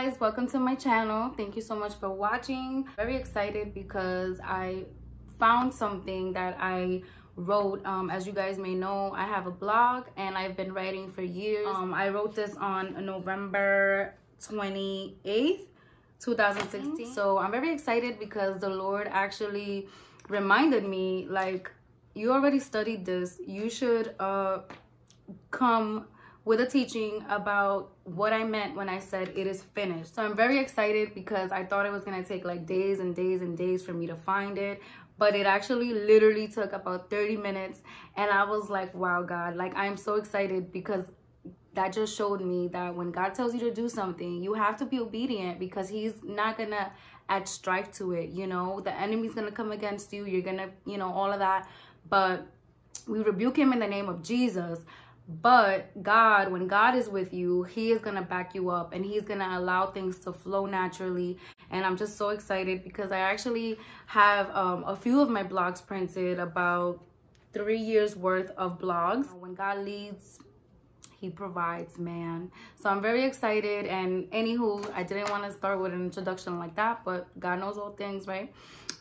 guys, welcome to my channel. Thank you so much for watching. Very excited because I found something that I wrote. As you guys may know, I have a blog and I've been writing for years. I wrote this on November 28th 2016. So I'm very excited because the Lord actually reminded me, like, you already studied this, you should come with a teaching about what I meant when I said it is finished. So I'm very excited because I thought it was gonna take like days and days and days for me to find it, but it actually literally took about 30 minutes. And I was like, wow, God, like, I'm so excited because that just showed me that when God tells you to do something, you have to be obedient, because he's not gonna add strife to it. You know, the enemy's gonna come against you, you're gonna, you know, all of that, but we rebuke him in the name of Jesus. But God, when God is with you, he is going to back you up and he's going to allow things to flow naturally. And I'm just so excited because I actually have a few of my blogs printed, about 3 years worth of blogs. When God leads, he provides, man. So I'm very excited. And anywho, I didn't want to start with an introduction like that, but God knows all things, right?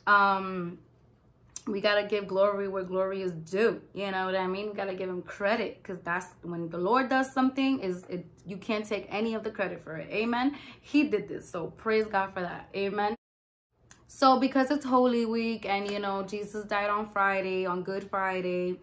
We got to give glory where glory is due. You know what I mean? We got to give him credit, because that's when the Lord does something, you can't take any of the credit for it. Amen. He did this. So praise God for that. Amen. So because it's Holy Week and, you know, Jesus died on Friday, on Good Friday.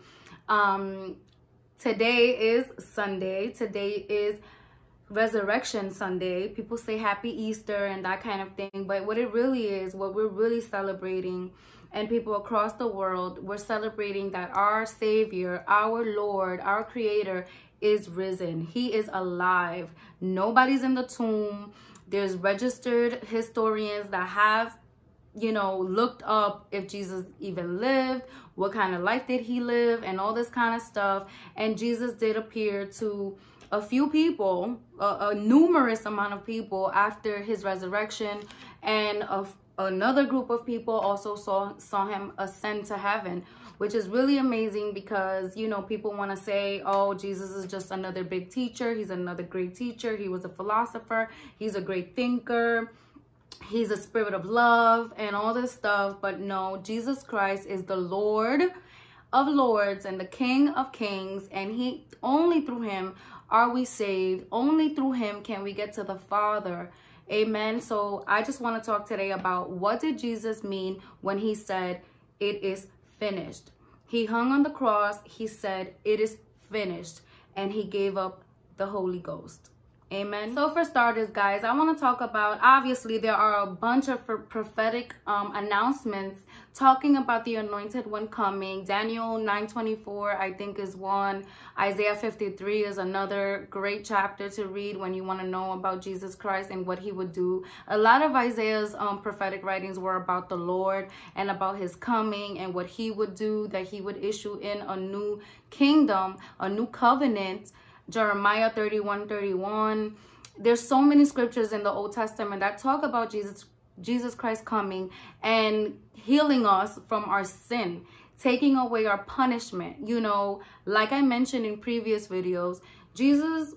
Today is Sunday. Today is Resurrection Sunday. People say Happy Easter and that kind of thing. But what it really is, what we're really celebrating, and people across the world, we're celebrating that our Savior, our Lord, our Creator is risen. He is alive. Nobody's in the tomb. There's registered historians that have, you know, looked up if Jesus even lived, what kind of life did he live, and all this kind of stuff. And Jesus did appear to a few people, a numerous amount of people after his resurrection, and another group of people also saw him ascend to heaven, which is really amazing because, you know, people want to say, oh, Jesus is just another big teacher. He's another great teacher. He was a philosopher. He's a great thinker. He's a spirit of love and all this stuff. But no, Jesus Christ is the Lord of Lords and the King of Kings. And he, only through him are we saved. Only through him can we get to the Father. Amen. So I just want to talk today about, what did Jesus mean when he said it is finished? He hung on the cross. He said it is finished, and he gave up the Holy Ghost. Amen. So for starters, guys, I want to talk about, obviously there are a bunch of prophetic announcements talking about the Anointed One coming. Daniel 9:24 I think is one. Isaiah 53 is another great chapter to read when you want to know about Jesus Christ and what he would do. A lot of Isaiah's prophetic writings were about the Lord and about his coming and what he would do, that he would issue in a new kingdom, a new covenant. Jeremiah 31:31. There's so many scriptures in the Old Testament that talk about Jesus Christ coming and healing us from our sin, taking away our punishment. You know, like I mentioned in previous videos, Jesus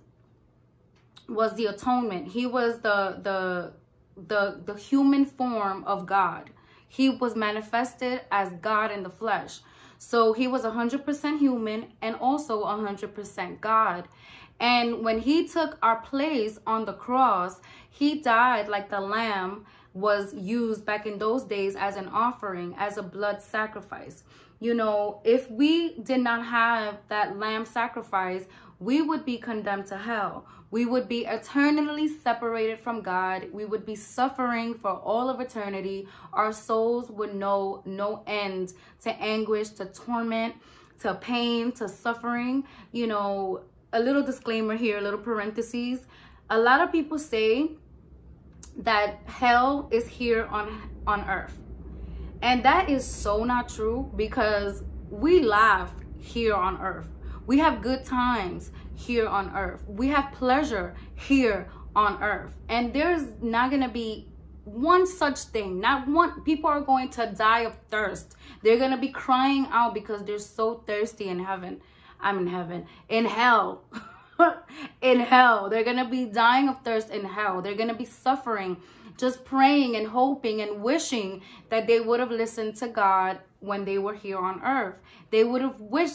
was the atonement. He was the human form of God. He was manifested as God in the flesh. So he was 100% human and also 100% God. And when he took our place on the cross, he died like the lamb was used back in those days as an offering, as a blood sacrifice. You know, if we did not have that lamb sacrifice, we would be condemned to hell. We would be eternally separated from God. We would be suffering for all of eternity. Our souls would know no end to anguish, to torment, to pain, to suffering. You know, a little disclaimer here, a little parentheses. A lot of people say that hell is here on earth. And that is so not true, because we laugh here on earth. We have good times here on earth. We have pleasure here on earth. And there's not going to be one such thing. Not one. People are going to die of thirst. They're going to be crying out because they're so thirsty in heaven. I'm in heaven. In hell. in hell. They're going to be dying of thirst in hell. They're going to be suffering, just praying and hoping and wishing that they would have listened to God when they were here on earth. They would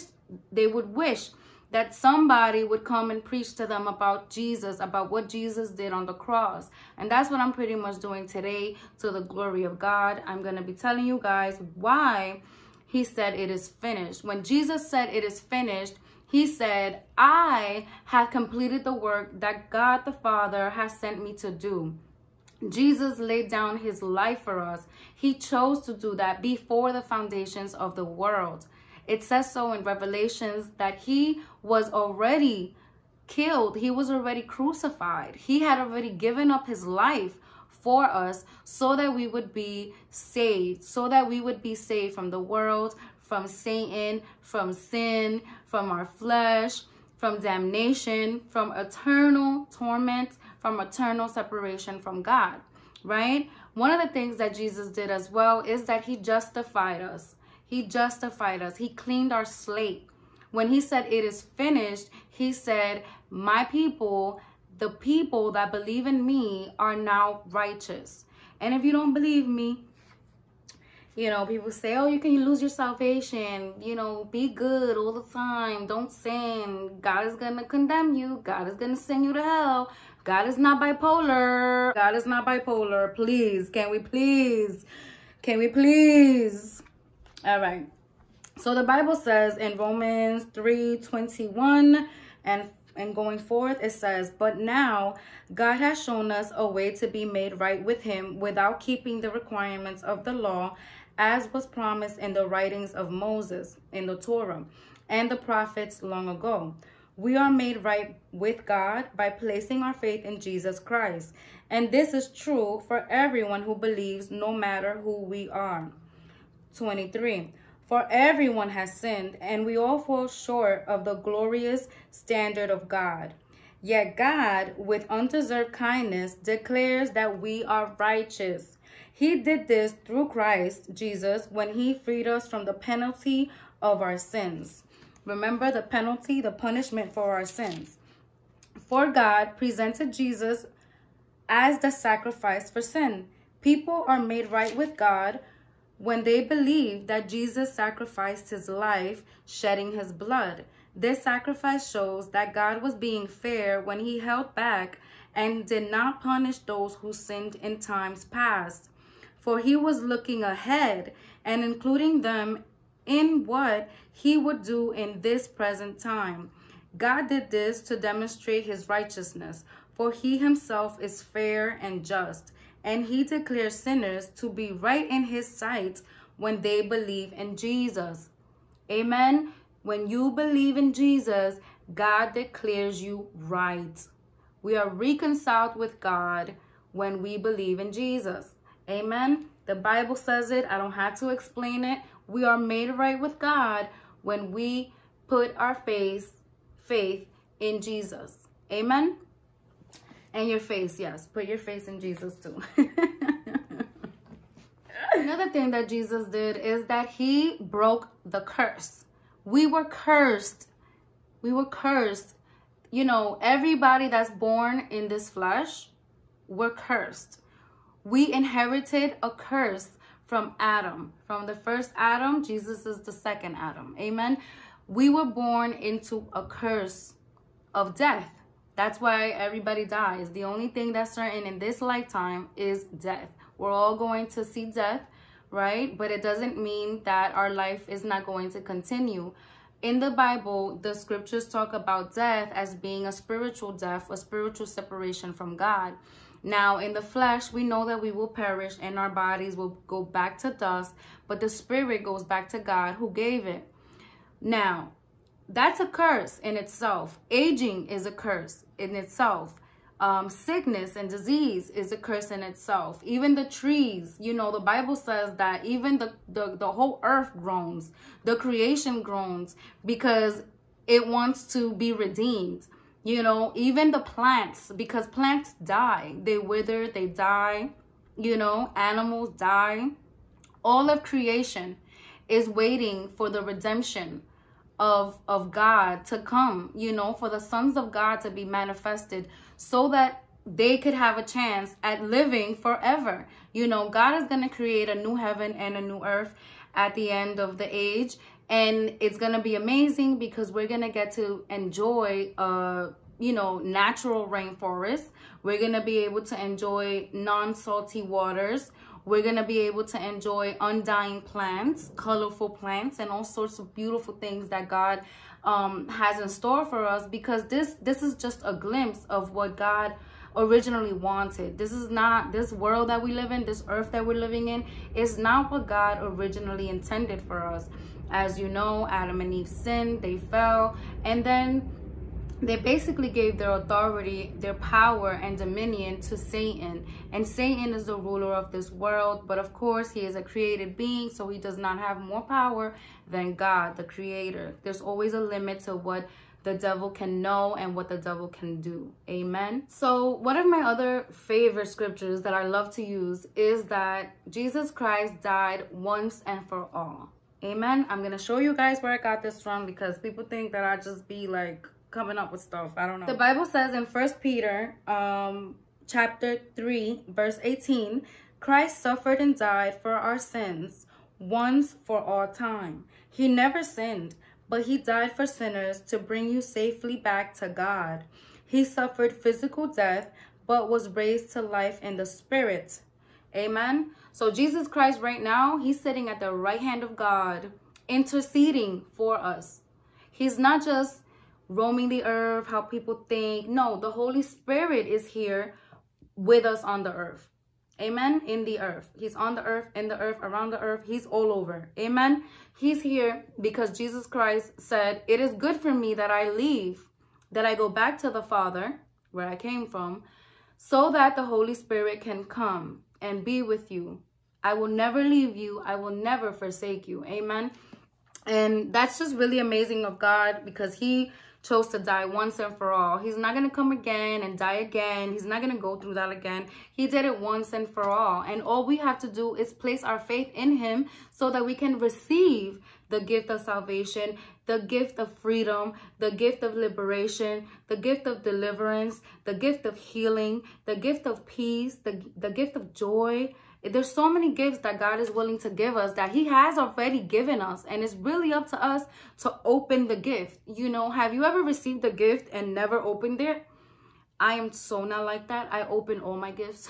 wish that somebody would come and preach to them about Jesus, about what Jesus did on the cross. And that's what I'm pretty much doing today, to the glory of God. I'm going to be telling you guys why he said it is finished. When Jesus said it is finished, he said, I have completed the work that God the Father has sent me to do. Jesus laid down his life for us. He chose to do that before the foundations of the world. It says so in Revelations that he was already killed. He was already crucified. He had already given up his life for us so that we would be saved, so that we would be saved from the world, from Satan, from sin, from our flesh, from damnation, from eternal torment, from eternal separation from God, right? One of the things that Jesus did as well is that he justified us. He justified us. He cleaned our slate. When he said it is finished, he said, my people, the people that believe in me, are now righteous. And if you don't believe me, you know, people say, oh, you can lose your salvation. You know, be good all the time. Don't sin. God is going to condemn you. God is going to send you to hell. God is not bipolar. God is not bipolar. Please, can we please? Can we please? All right. So the Bible says in Romans 3:21 and going forth, it says, but now God has shown us a way to be made right with him without keeping the requirements of the law, as was promised in the writings of Moses in the Torah and the prophets long ago. We are made right with God by placing our faith in Jesus Christ. And this is true for everyone who believes, no matter who we are. 23. For everyone has sinned, and we all fall short of the glorious standard of God. Yet God, with undeserved kindness, declares that we are righteous. He did this through Christ Jesus when he freed us from the penalty of our sins. Remember the penalty, the punishment for our sins. For God presented Jesus as the sacrifice for sin. People are made right with God when they believe that Jesus sacrificed his life, shedding his blood. This sacrifice shows that God was being fair when he held back and did not punish those who sinned in times past. For he was looking ahead and including them in what he would do in this present time. God did this to demonstrate his righteousness, for he himself is fair and just, and he declares sinners to be right in his sight when they believe in Jesus. Amen. When you believe in Jesus, God declares you right. We are reconciled with God when we believe in Jesus. Amen. The Bible says it. I don't have to explain it. We are made right with God when we put our faith in Jesus. Amen. And your face, yes. Put your face in Jesus too. Another thing that Jesus did is that he broke the curse. We were cursed. We were cursed. You know, everybody that's born in this flesh, we're cursed. We inherited a curse from Adam. From the first Adam, Jesus is the second Adam. Amen. We were born into a curse of death. That's why everybody dies. The only thing that's certain in this lifetime is death. We're all going to see death, right? But it doesn't mean that our life is not going to continue. In the Bible, the scriptures talk about death as being a spiritual death, a spiritual separation from God. Now, in the flesh, we know that we will perish and our bodies will go back to dust, but the spirit goes back to God who gave it. Now, that's a curse in itself. Aging is a curse in itself. Sickness and disease is a curse in itself. Even the trees, you know, the Bible says that even the whole earth groans, the creation groans because it wants to be redeemed. You know, even the plants, because plants die, they wither, they die, you know, animals die. All of creation is waiting for the redemption of God to come, you know, for the sons of God to be manifested so that they could have a chance at living forever. You know, God is going to create a new heaven and a new earth at the end of the age. And it's going to be amazing because we're going to get to enjoy, you know, natural rainforest. We're going to be able to enjoy non-salty waters. We're going to be able to enjoy undying plants, colorful plants, and all sorts of beautiful things that God has in store for us, because this is just a glimpse of what God originally wanted. This is not, this world that we live in, this earth that we're living in, is not what God originally intended for us. As you know, Adam and Eve sinned, they fell, and then they basically gave their authority, their power and dominion to Satan. And Satan is the ruler of this world. But of course, he is a created being, so he does not have more power than God, the creator. There's always a limit to what the devil can know and what the devil can do. Amen. So one of my other favorite scriptures that I love to use is that Jesus Christ died once and for all. Amen. I'm going to show you guys where I got this from, because people think that I just be like coming up with stuff. I don't know. The Bible says in 1 Peter chapter 3 verse 18, Christ suffered and died for our sins once for all time. He never sinned, but he died for sinners to bring you safely back to God. He suffered physical death, but was raised to life in the spirit. Amen. So Jesus Christ right now, he's sitting at the right hand of God, interceding for us. He's not just roaming the earth, how people think. No, the Holy Spirit is here with us on the earth. Amen. In the earth. He's on the earth, in the earth, around the earth. He's all over. Amen. He's here because Jesus Christ said, it is good for me that I leave, that I go back to the Father, where I came from, so that the Holy Spirit can come and be with you. I will never leave you. I will never forsake you. Amen. And that's just really amazing of God, because he chose to die once and for all. He's not going to come again and die again. He's not going to go through that again. He did it once and for all. And all we have to do is place our faith in him so that we can receive the gift of salvation, the gift of freedom, the gift of liberation, the gift of deliverance, the gift of healing, the gift of peace, the gift of joy. There's so many gifts that God is willing to give us, that he has already given us. And it's really up to us to open the gift. You know, have you ever received a gift and never opened it? I am so not like that. I open all my gifts.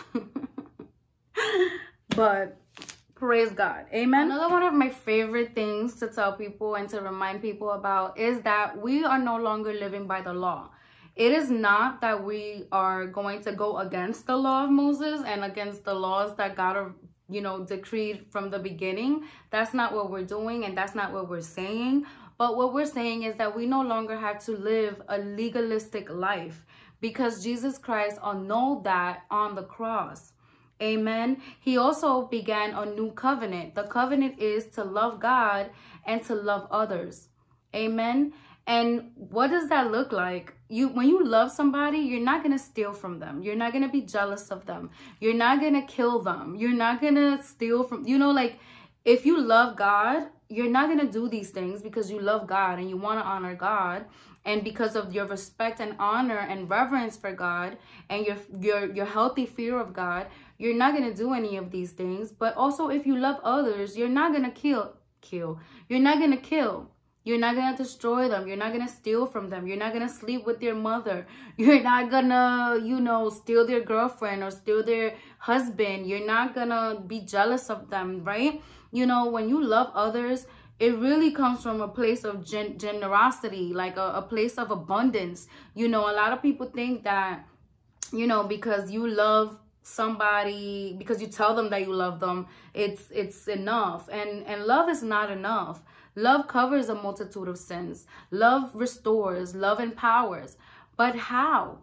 But praise God. Amen. Another one of my favorite things to tell people and to remind people about is that we are no longer living by the law. It is not that we are going to go against the law of Moses and against the laws that God, you know, decreed from the beginning. That's not what we're doing, and that's not what we're saying. But what we're saying is that we no longer have to live a legalistic life, because Jesus Christ annulled that on the cross. Amen. He also began a new covenant. The covenant is to love God and to love others. Amen. And what does that look like? When you love somebody, you're not going to steal from them. You're not going to be jealous of them. You're not going to kill them. You're not going to steal from, you know, like if you love God, you're not going to do these things because you love God and you want to honor God. And because of your respect and honor and reverence for God and your healthy fear of God, you're not going to do any of these things. But also, if you love others, you're not going to kill. You're not going to kill. You're not going to destroy them. You're not going to steal from them. You're not going to sleep with their mother. You're not going to, you know, steal their girlfriend or steal their husband. You're not going to be jealous of them, right? You know, when you love others, it really comes from a place of generosity, like a place of abundance. You know, a lot of people think that, you know, because you love somebody, because you tell them that you love them, it's enough. And love is not enough. Love covers a multitude of sins. Love restores. Love empowers. But how?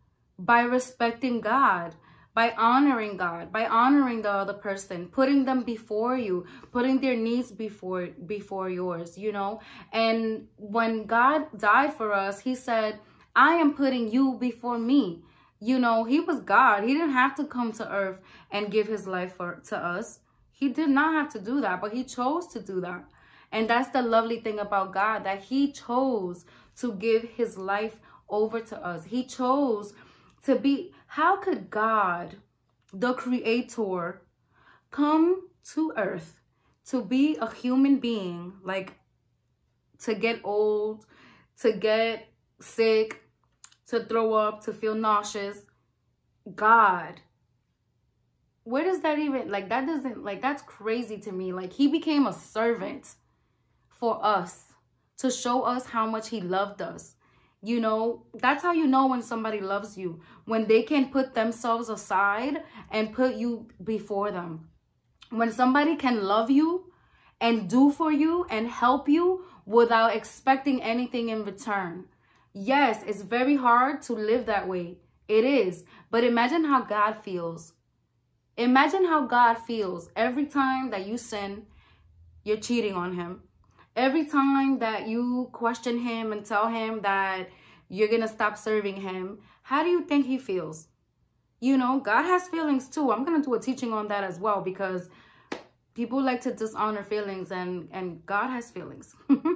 By respecting God, by honoring God, by honoring the other person, putting them before you, putting their needs before yours, you know. And when God died for us, he said, I am putting you before me. You know, he was God. He didn't have to come to earth and give his life to us. He did not have to do that, but he chose to do that. And that's the lovely thing about God, that he chose to give his life over to us. He chose to be, how could God, the creator, come to earth to be a human being, like to get old, to get sick, to throw up, to feel nauseous? God, where does that even, like, that doesn't, like, that's crazy to me. Like, he became a servant for us to show us how much he loved us. You know, that's how you know when somebody loves you, when they can put themselves aside and put you before them. When somebody can love you and do for you and help you without expecting anything in return. Yes, it's very hard to live that way. It is. But imagine how God feels. Imagine how God feels every time that you sin, you're cheating on him. Every time that you question him and tell him that you're going to stop serving him, how do you think he feels? You know, God has feelings too. I'm going to do a teaching on that as well, because people like to dishonor feelings, and God has feelings.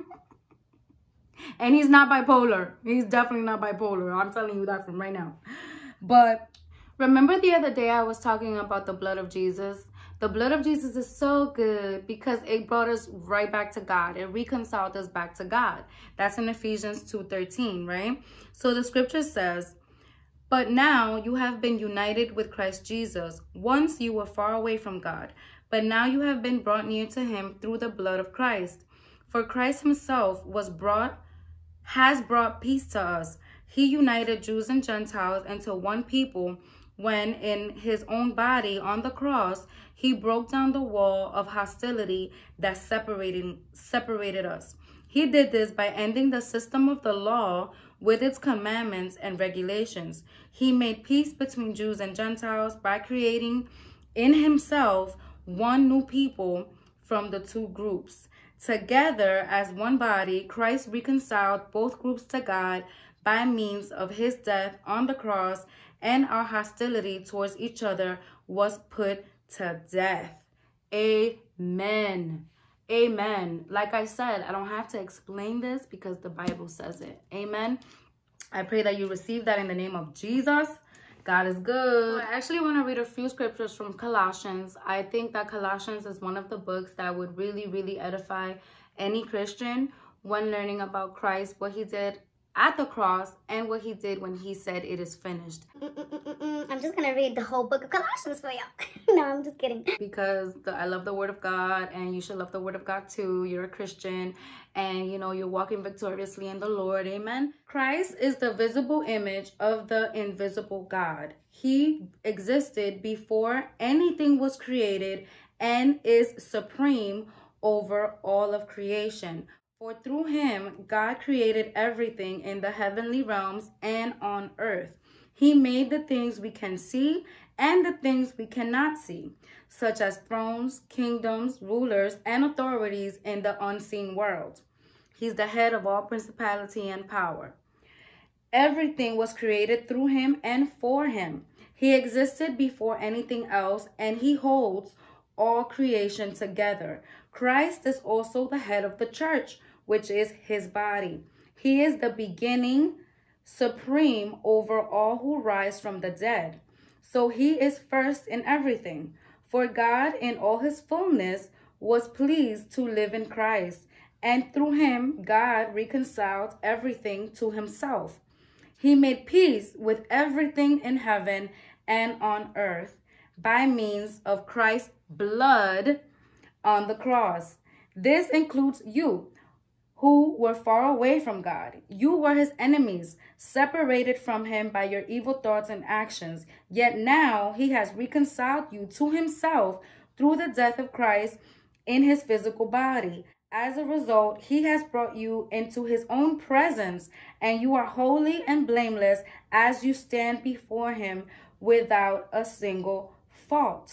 And he's not bipolar. He's definitely not bipolar. I'm telling you that from right now. But remember the other day I was talking about the blood of Jesus? The blood of Jesus is so good because it brought us right back to God. It reconciled us back to God. That's in Ephesians 2:13, right? So the scripture says, "But now you have been united with Christ Jesus. Once you were far away from God, but now you have been brought near to him through the blood of Christ. For Christ himself has brought peace to us. He united Jews and Gentiles into one people when in his own body on the cross, he broke down the wall of hostility that separated us. He did this by ending the system of the law with its commandments and regulations. He made peace between Jews and Gentiles by creating in himself one new people from the two groups. Together as one body, Christ reconciled both groups to God by means of his death on the cross, and our hostility towards each other was put to death." Amen. Amen. Like I said, I don't have to explain this because the Bible says it. Amen. I pray that you receive that in the name of Jesus. God is good. I actually want to read a few scriptures from Colossians. I think that Colossians is one of the books that would really, really edify any Christian when learning about Christ, what he did at the cross, and what he did when he said it is finished. I'm just gonna read the whole book of Colossians for y'all. No, I'm just kidding. Because I love the word of God, and you should love the word of God too. You're a Christian, and you know, you're walking victoriously in the Lord. Amen. Christ is the visible image of the invisible God. He existed before anything was created and is supreme over all of creation. For through him, God created everything in the heavenly realms and on earth. He made the things we can see and the things we cannot see, such as thrones, kingdoms, rulers, and authorities in the unseen world. He's the head of all principality and power. Everything was created through him and for him. He existed before anything else, and he holds all creation together. Christ is also the head of the church, which is his body. He is the beginning, supreme over all who rise from the dead. So he is first in everything. For God in all his fullness was pleased to live in Christ, and through him God reconciled everything to himself. He made peace with everything in heaven and on earth by means of Christ's blood on the cross. This includes you, who were far away from God. You were his enemies, separated from him by your evil thoughts and actions. Yet now he has reconciled you to himself through the death of Christ in his physical body. As a result, he has brought you into his own presence, and you are holy and blameless as you stand before him without a single fault.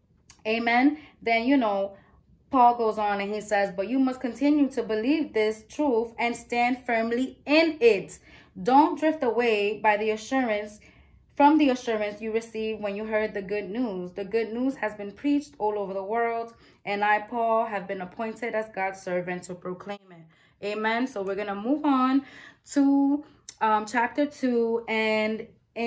Amen. Then, you know, Paul goes on and he says, "But you must continue to believe this truth and stand firmly in it. Don't drift away by the assurance from the assurance you received when you heard the good news. The good news has been preached all over the world, and I, Paul, have been appointed as God's servant to proclaim it. Amen. So we're going to move on to chapter 2, and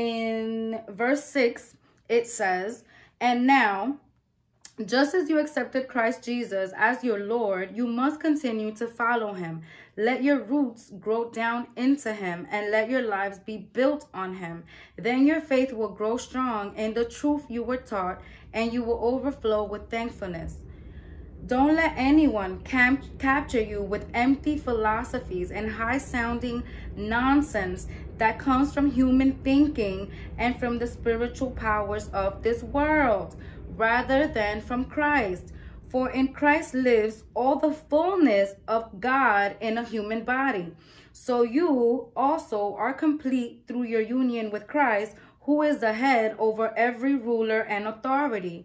in verse 6, it says, "And now, just as you accepted Christ Jesus as your Lord, you must continue to follow him. Let your roots grow down into him, and let your lives be built on him. Then your faith will grow strong in the truth you were taught, and you will overflow with thankfulness. Don't let anyone capture you with empty philosophies and high-sounding nonsense that comes from human thinking and from the spiritual powers of this world, rather than from Christ. For in Christ lives all the fullness of God in a human body. So you also are complete through your union with Christ, who is the head over every ruler and authority,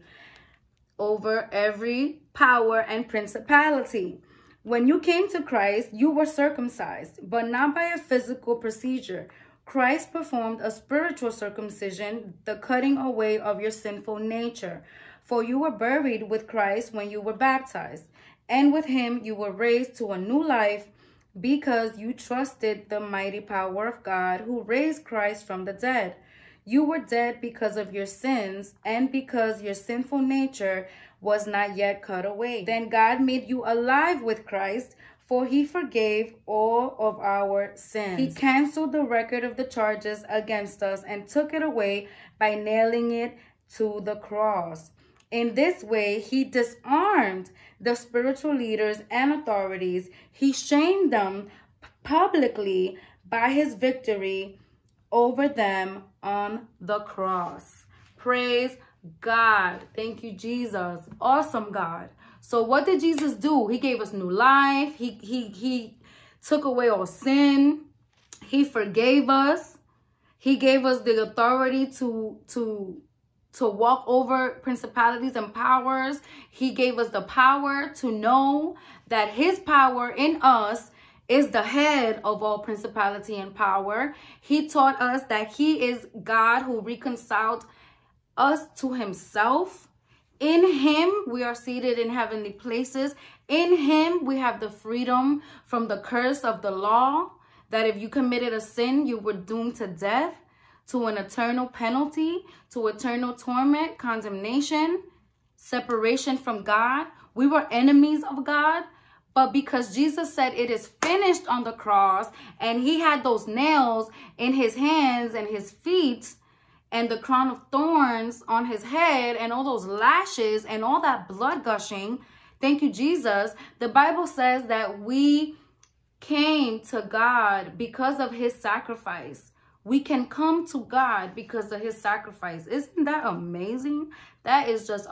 over every power and principality. When you came to Christ, you were circumcised, but not by a physical procedure. Christ performed a spiritual circumcision, the cutting away of your sinful nature. For you were buried with Christ when you were baptized, and with him you were raised to a new life because you trusted the mighty power of God who raised Christ from the dead. You were dead because of your sins and because your sinful nature was not yet cut away. Then God made you alive with Christ, for he forgave all of our sins. He canceled the record of the charges against us and took it away by nailing it to the cross. In this way, he disarmed the spiritual leaders and authorities. He shamed them publicly by his victory over them on the cross." Praise God. Thank you, Jesus. Awesome God. So what did Jesus do? He gave us new life. He took away all sin. He forgave us. He gave us the authority to walk over principalities and powers. He gave us the power to know that his power in us is the head of all principality and power. He taught us that he is God who reconciled us to himself. In him, we are seated in heavenly places. In him, we have the freedom from the curse of the law, that if you committed a sin, you were doomed to death, to an eternal penalty, to eternal torment, condemnation, separation from God. We were enemies of God, but because Jesus said it is finished on the cross, and he had those nails in his hands and his feet, and the crown of thorns on his head, and all those lashes and all that blood gushing, thank you, Jesus. The Bible says that we came to God because of his sacrifice. We can come to God because of his sacrifice. Isn't that amazing? That is just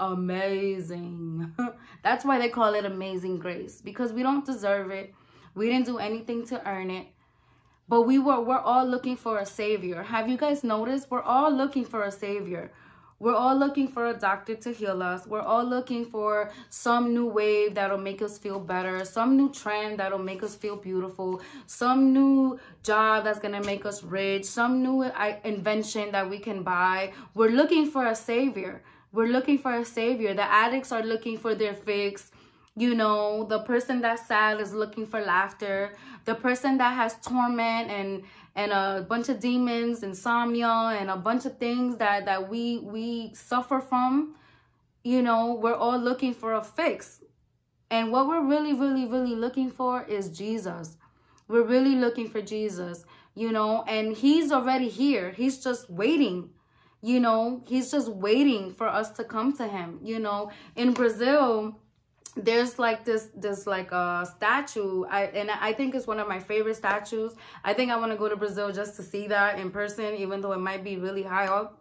amazing. That's why they call it amazing grace, because we don't deserve it. We didn't do anything to earn it. But we're all looking for a savior. Have you guys noticed? We're all looking for a savior. We're all looking for a doctor to heal us. We're all looking for some new wave that'll make us feel better, some new trend that'll make us feel beautiful, some new job that's going to make us rich, some new invention that we can buy. We're looking for a savior. We're looking for a savior. The addicts are looking for their fix. You know, the person that's sad is looking for laughter. The person that has torment and a bunch of demons, insomnia, and a bunch of things that we suffer from, you know, we're all looking for a fix. And what we're really, really, really looking for is Jesus. We're really looking for Jesus, you know, and he's already here. He's just waiting. You know, he's just waiting for us to come to him. You know, in Brazil, there's like this like a statue, and I think it's one of my favorite statues. I think I want to go to Brazil just to see that in person, even though it might be really high up.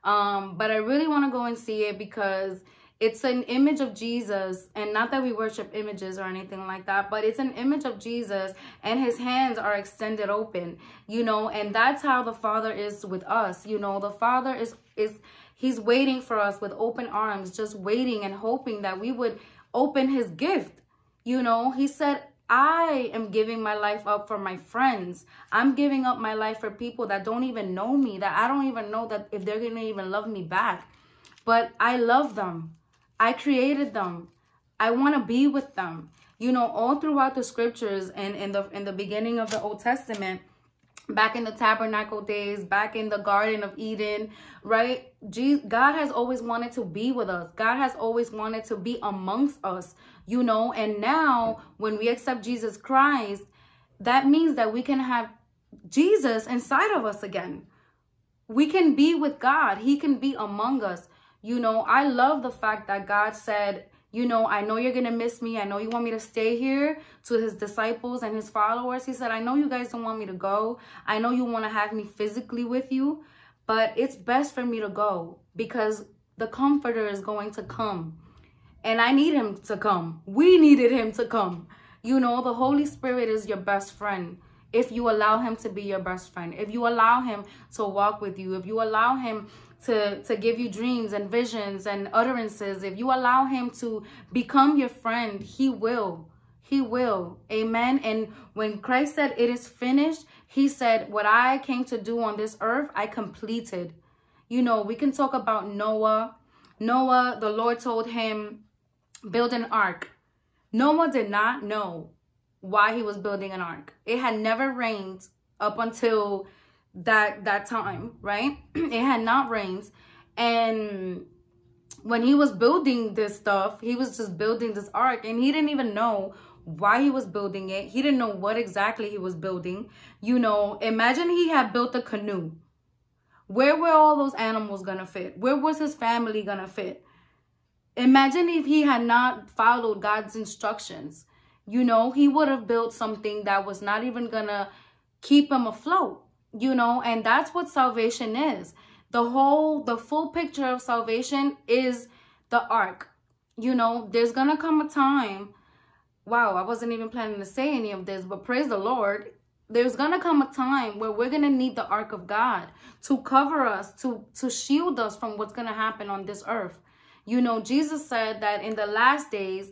But I really want to go and see it because it's an image of Jesus, and not that we worship images or anything like that, but it's an image of Jesus, and his hands are extended open, you know, and that's how the Father is with us. You know, the Father is he's waiting for us with open arms, just waiting and hoping that we would open his gift. You know, he said, I am giving my life up for my friends. I'm giving up my life for people that don't even know me, that I don't even know that if they're going to even love me back. But I love them. I created them. I want to be with them. You know, all throughout the scriptures and in the beginning of the Old Testament, back in the tabernacle days, back in the Garden of Eden, right? God has always wanted to be with us. God has always wanted to be amongst us, you know. And now when we accept Jesus Christ, that means that we can have Jesus inside of us again. We can be with God. He can be among us. You know, I love the fact that God said, you know, I know you're going to miss me. I know you want me to stay here, to his disciples and his followers. He said, I know you guys don't want me to go. I know you want to have me physically with you, but it's best for me to go because the Comforter is going to come and I need him to come. We needed him to come. You know, the Holy Spirit is your best friend. If you allow him to be your best friend, if you allow him to walk with you, if you allow him to give you dreams and visions and utterances, if you allow him to become your friend, he will. He will. Amen. And when Christ said it is finished, he said, what I came to do on this earth, I completed. You know, we can talk about Noah. Noah, the Lord told him, build an ark. Noah did not know why he was building an ark. It had never rained up until that time, right? It had not rained. And when he was building this stuff, he was just building this ark and he didn't even know why he was building it. He didn't know what exactly he was building. You know, imagine he had built a canoe. Where were all those animals gonna fit? Where was his family gonna fit? Imagine if he had not followed God's instructions. You know, he would have built something that was not even gonna keep him afloat. You know, and that's what salvation is. The full picture of salvation is the ark. You know, there's gonna come a time. Wow, I wasn't even planning to say any of this, but praise the Lord. There's gonna come a time where we're gonna need the ark of God to cover us, to shield us from what's gonna happen on this earth. You know, Jesus said that in the last days,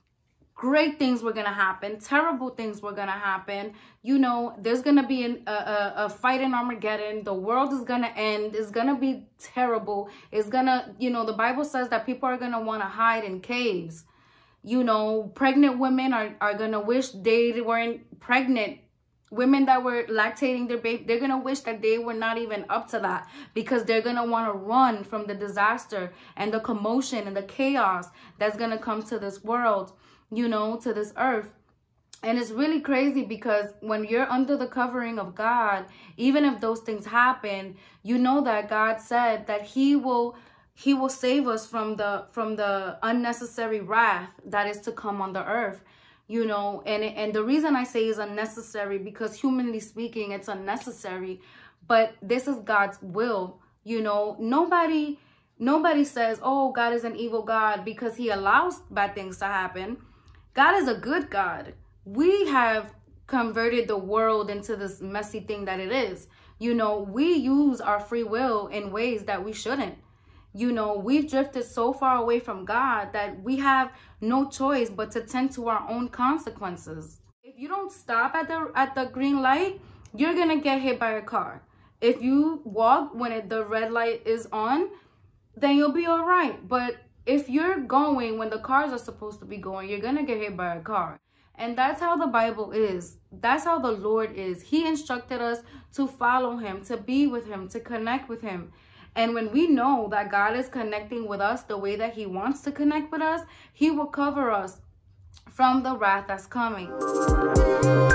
great things were going to happen. Terrible things were going to happen. You know, there's going to be a fight in Armageddon. The world is going to end. It's going to be terrible. It's going to, you know, the Bible says that people are going to want to hide in caves. You know, pregnant women are going to wish they weren't pregnant. Women that were lactating their baby, they're going to wish that they were not even up to that because they're going to want to run from the disaster and the commotion and the chaos that's going to come to this world. You know, to this earth. And it's really crazy because when you're under the covering of God, even if those things happen, you know that God said that he will save us from the unnecessary wrath that is to come on the earth. You know, and the reason I say is unnecessary because humanly speaking, it's unnecessary, but this is God's will. You know, nobody says, oh, God is an evil God because he allows bad things to happen. God is a good God. We have converted the world into this messy thing that it is. You know, we use our free will in ways that we shouldn't. You know, we've drifted so far away from God that we have no choice but to tend to our own consequences. If you don't stop at the green light, you're going to get hit by a car. If you walk when the red light is on, then you'll be all right. But if you're going when the cars are supposed to be going, you're going to get hit by a car. And that's how the Bible is. That's how the Lord is. He instructed us to follow him, to be with him, to connect with him. And when we know that God is connecting with us the way that he wants to connect with us, he will cover us from the wrath that's coming.